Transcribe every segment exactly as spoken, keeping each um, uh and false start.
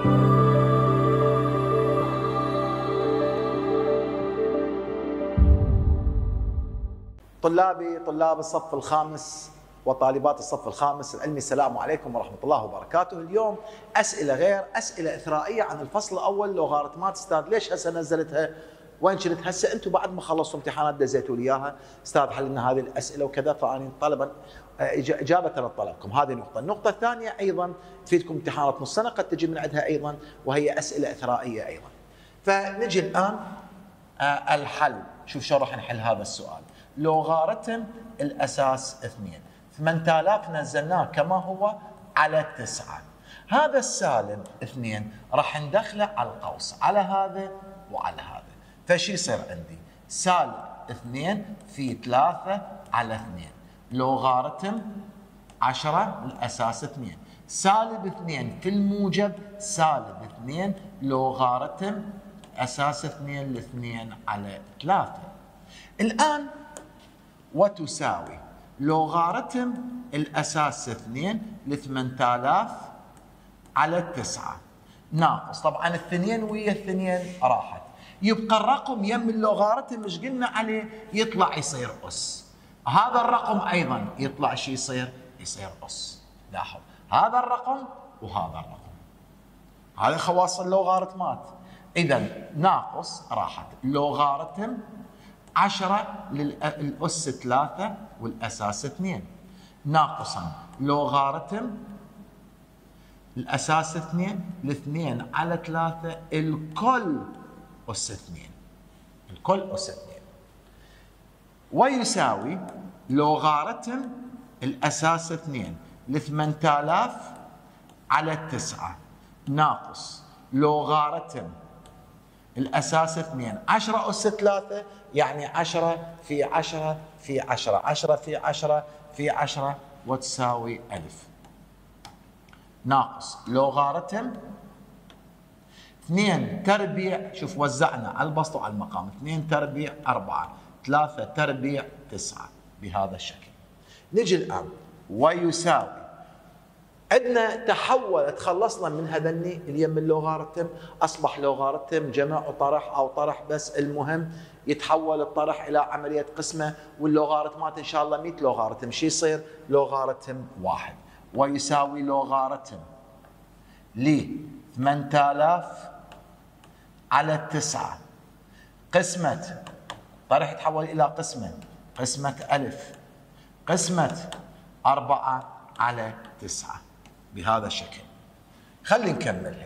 طلابي طلاب الصف الخامس وطالبات الصف الخامس العلمي، السلام عليكم ورحمة الله وبركاته. اليوم أسئلة غير أسئلة إثرائية عن الفصل الأول لوغاريتمات. أستاذ ليش هسه نزلتها؟ وين كنت هسه؟ أنتم بعد ما خلصتوا امتحانات دزيتوا لي إياها، أستاذ حل لنا هذه الأسئلة وكذا، فأنا طلبا إجابة لطلبكم. هذه نقطة. النقطة الثانية أيضا تفيدكم امتحانات نص سنة قد تجي من عندها أيضا، وهي أسئلة إثرائية أيضا. فنجي الآن الحل. شوف شلون راح نحل هذا السؤال. لوغاريتم الأساس اثنين، ثمانية آلاف نزلناه كما هو على تسعة. هذا السالب اثنين راح ندخله على القوس، على هذا وعلى هذا. فشي يصير عندي؟ سالب اثنين في ثلاثة على اثنين، لوغاريتم عشرة الأساس اثنين. سالب اثنين في الموجب سالب اثنين لوغاريتم أساس اثنين الاثنين على ثلاثة. الآن وتساوي لوغاريتم الأساس اثنين لثمانية آلاف على تسعة ناقص، طبعا الاثنين ويا الاثنين راحت، يبقى الرقم يم اللوغاريتم ايش قلنا عليه؟ يطلع يصير أس. هذا الرقم أيضا يطلع شي يصير؟ يصير أس. لاحظ هذا الرقم وهذا الرقم، هذه خواص اللوغاريتمات. إذا ناقص راحت لوغاريتم عشرة للأس ثلاثة والأساس اثنين، ناقصا لوغاريتم الأساس اثنين الاثنين على ثلاثة الكل أس اثنين، الكل أس اثنين، ويساوي لوغاريتم الأساس اثنين لثمانية آلاف على تسعة ناقص لوغاريتم الأساس اثنين عشرة أس ثلاثة، يعني عشرة في عشرة في عشرة، عشرة في عشرة في عشرة وتساوي ألف، ناقص لوغاريتم اثنين تربيع. شوف وزعنا على البسط وعلى المقام، اثنين تربيع أربعة، ثلاثة تربيع تسعة، بهذا الشكل. نجي الآن ويساوي، عندنا تحول، تخلصنا من هذني اليم اللوغاريتم، اصبح لوغاريتم جمع وطرح او طرح بس، المهم يتحول الطرح الى عمليه قسمه، واللوغاريتمات ان شاء الله مئة لوغاريتم، شو يصير؟ لوغاريتم واحد. ويساوي لوغاريتم ل ثمانية آلاف على تسعة قسمه، طرح يتحول الى قسمه، قسمه ألف قسمه أربعة على تسعة، بهذا الشكل. خلينا نكملها.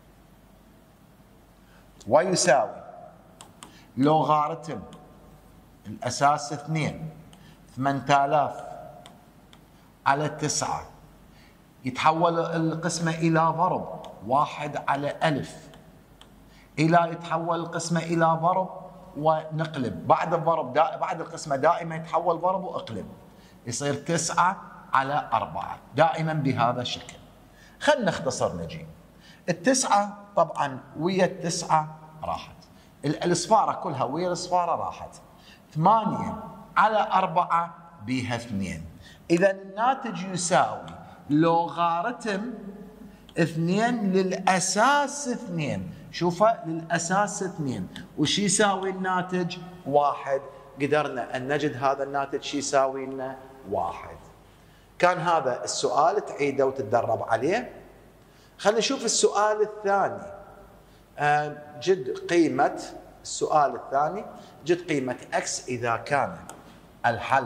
ويساوي لوغاريتم الأساس اثنين ثمانية آلاف على تسعة، يتحول القسمة إلى ضرب واحد على ألف، إلى يتحول القسمة إلى ضرب ونقلب، بعد الضرب دا بعد القسمة دائما يتحول ضرب وأقلب، يصير تسعة على أربعة، دائما بهذا الشكل. خلنا نختصر نجي. التسعة طبعا ويا التسعة راحت، الصفارة كلها ويا الصفارة راحت، ثمانية على أربعة بها اثنين. إذا الناتج يساوي لوغاريتم اثنين للأساس اثنين. شوفوا للأساس اثنين، وش يساوي الناتج؟ واحد. قدرنا أن نجد هذا الناتج شو يساوي لنا؟ واحد. كان هذا السؤال تعيده وتتدرب عليه. خلينا نشوف السؤال الثاني. آه جد قيمة السؤال الثاني، جد قيمة x إذا كان الحل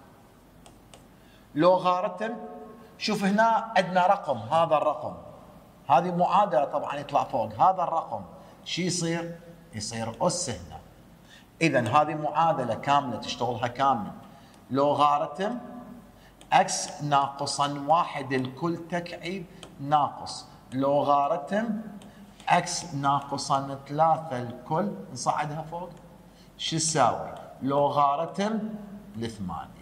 لوغاريتم. شوف هنا عندنا رقم، هذا الرقم، هذه معادلة طبعا يطلع فوق، هذا الرقم شو يصير؟ يصير أس هنا. إذا هذه معادلة كاملة تشتغلها كامل. لوغاريتم x ناقصا واحد الكل تكعيب ناقص لوغاريتم x ناقصا ثلاثة الكل، نصعدها فوق، شو تساوي؟ لوغاريتم لثمانية.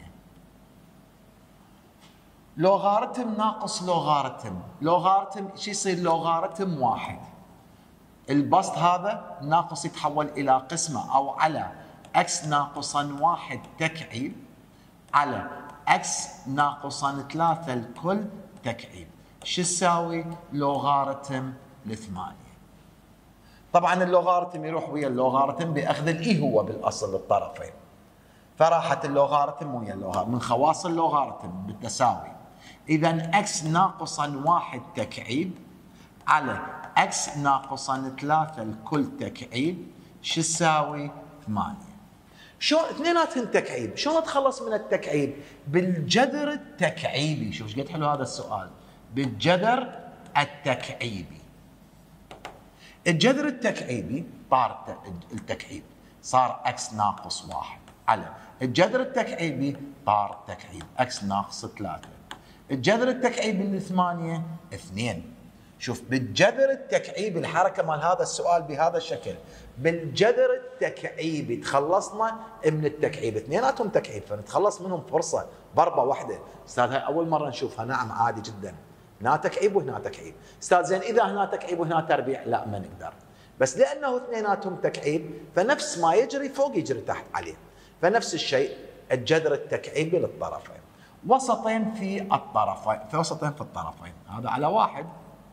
لوغاريتم ناقص لوغاريتم، لوغاريتم شو يصير؟ لوغاريتم واحد. البسط هذا ناقص يتحول إلى قسمة أو على x ناقصا واحد تكعيب على x ناقصا ثلاثة الكل تكعيب، شو تساوي؟ لوغاريتم لثمانية. طبعا اللوغاريتم يروح ويا اللوغاريتم باخذ الاي هو بالاصل الطرفين، فراحت اللوغاريتم ويا اللوغاريتم من خواص اللوغاريتم بالتساوي. اذا اكس ناقصا واحد تكعيب على اكس ناقصا ثلاثة الكل تكعيب شو تساوي؟ ثمانية. شلون اثنيناتهم تكعيب؟ شلون اتخلص من التكعيب؟ بالجذر التكعيبي. شوف ايش قد حلو هذا السؤال، بالجذر التكعيبي. الجذر التكعيبي طار التكعيب صار اكس ناقص واحد على الجذر التكعيبي طار تكعيب اكس ناقص ثلاثة. الجذر التكعيبي لثمانية اثنين. شوف بالجذر التكعيبي الحركه مال هذا السؤال بهذا الشكل، بالجذر التكعيبي تخلصنا من التكعيب، اثنيناتهم تكعيب فنتخلص منهم فرصه ضربه واحده. استاذ هاي اول مره نشوفها. نعم عادي جدا، هنا تكعيب وهنا تكعيب. استاذ زين اذا هنا تكعيب وهنا تربيع، لا ما نقدر، بس لانه اثنيناتهم تكعيب فنفس ما يجري فوق يجري تحت عليه، فنفس الشيء الجذر التكعيبي للطرفين. وسطين في الطرفين، في وسطين في الطرفين، هذا على واحد،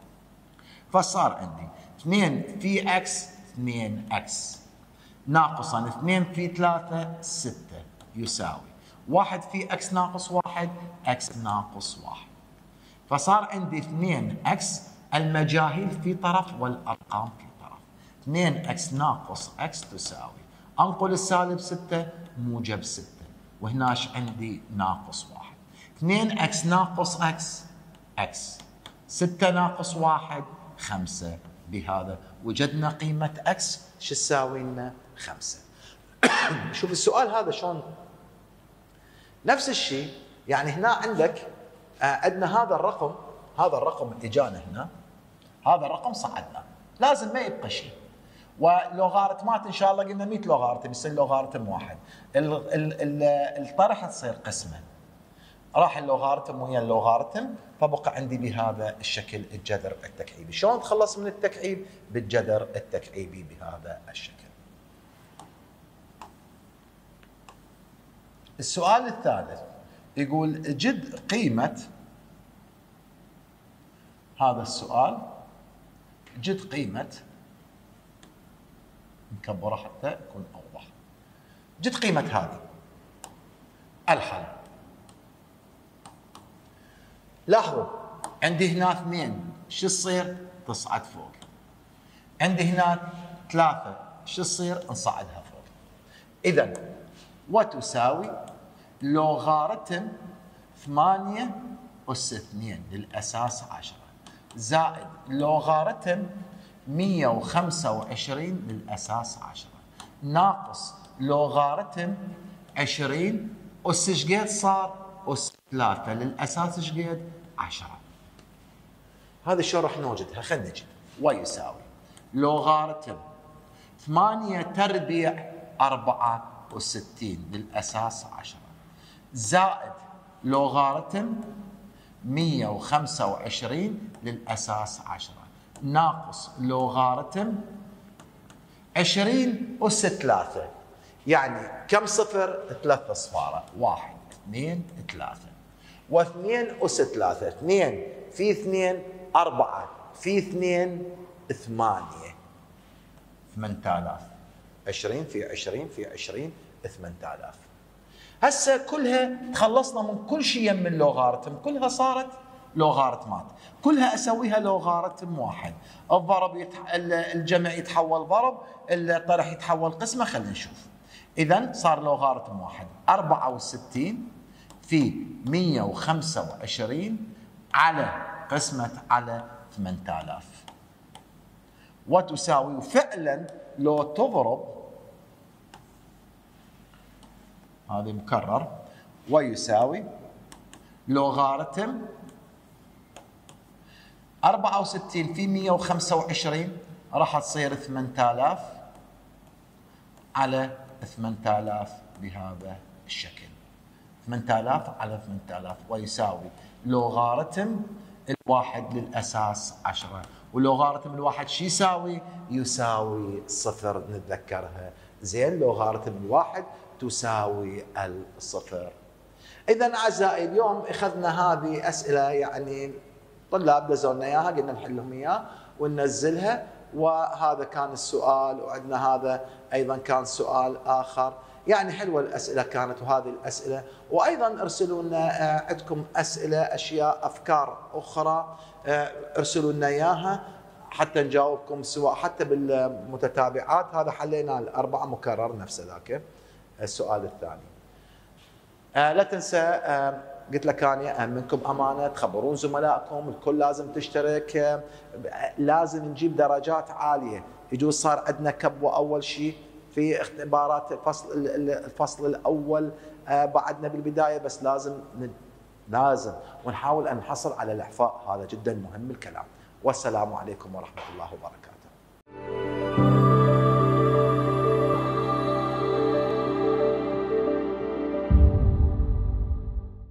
فصار عندي اثنين في اكس اثنين اكس ناقصا اثنين في ثلاثة ستة يساوي واحد في اكس ناقص واحد اكس ناقص واحد. فصار عندي اثنين اكس المجاهيل في طرف والارقام في طرف. اثنين اكس ناقص اكس تساوي انقل السالب ستة موجب ستة، وهناش عندي ناقص واحد. اثنين اكس ناقص اكس اكس، ستة ناقص واحد خمسة. بهذا وجدنا قيمة اكس شو تساوي لنا؟ خمسة. شوف السؤال هذا شلون نفس الشيء. يعني هنا عندك عندنا هذا الرقم، هذا الرقم اجانا هنا، هذا الرقم صعدنا، لازم ما يبقى شيء. ولوغاريتمات ان شاء الله قلنا مئة لوغاريتم يصير لوغاريتم واحد. ال ال ال الطرح تصير قسمه، راح اللوغاريتم ويا اللوغاريتم، فبقى عندي بهذا الشكل الجذر التكعيبي. شلون اتخلص من التكعيب؟ بالجذر التكعيبي بهذا الشكل. السؤال الثالث يقول جد قيمة هذا السؤال، جد قيمة، نكبره حتى يكون أوضح. جد قيمة هذه الحل. لاحظوا عندي هنا اثنين شو تصير؟ تصعد فوق. عندي هنا ثلاثة شو تصير؟ نصعدها فوق. إذا وتساوي لوغاريتم ثمانية أس اثنين للأساس عشرة زائد لوغاريتم مئة وخمسة وعشرين للأساس عشرة ناقص لوغاريتم عشرين أس ايش قد صار؟ أس ثلاثة للأساس ايش قد؟ عشرة. هذا شلون راح نوجدها؟ خلينا نجد. ويساوي لوغاريتم ثمانية تربيع أربعة وستين للأساس عشرة زائد لوغاريتم مئة وخمسة وعشرين للأساس عشرة ناقص لوغاريتم عشرين أس ثلاثة. يعني كم صفر؟ ثلاثة أصفار، واحد اثنين ثلاثة، واثنين أس ثلاثة، اثنين في اثنين أربعة، في اثنين ثمانية، ثمانية آلاف. عشرين في عشرين في عشرين ثمانية آلاف. هسه كلها تخلصنا من كل شيء من اللوغاريتم، كلها صارت لوغاريتمات، كلها اسويها لوغاريتم واحد. الضرب يتح... الجمع يتحول ضرب، الطرح يتحول قسمه. خلينا نشوف. اذا صار لوغاريتم واحد أربعة وستين في مئة وخمسة وعشرين على قسمة على ثمانية آلاف وتساوي. فعلا لو تضرب هذه مكرر، ويساوي لوغاريتم أربعة وستين في مئة وخمسة وعشرين راح تصير ثمانية آلاف على ثمانية آلاف بهذا الشكل. ثمانية آلاف على ثمانية آلاف ويساوي لوغاريتم الواحد للأساس عشرة. ولوغاريتم الواحد شو يساوي؟ يساوي صفر، نتذكرها زين. لوغاريتم الواحد تساوي الصفر. إذا أعزائي اليوم أخذنا هذه أسئلة يعني طلاب دزوا لنا إياها، قلنا نحلهم إياها، وننزلها. وهذا كان السؤال، وعندنا هذا أيضا كان سؤال آخر. يعني حلوة الأسئلة كانت، وهذه الأسئلة. وأيضا ارسلوا لنا عندكم أسئلة، أشياء، أفكار أخرى ارسلوا لنا إياها حتى نجاوبكم، سواء حتى بالمتتابعات. هذا حلينا الأربعة مكرر نفس ذاك السؤال الثاني. لا تنسى، قلت لك أنا منكم أمانة تخبرون زملائكم، الكل لازم تشترك، لازم نجيب درجات عالية. يجوز صار عندنا كبوة أول شيء في اختبارات الفصل الفصل الأول بعدنا بالبداية، بس لازم لازم ونحاول أن نحصل على الإعفاء. هذا جدا مهم الكلام. والسلام عليكم ورحمة الله وبركاته.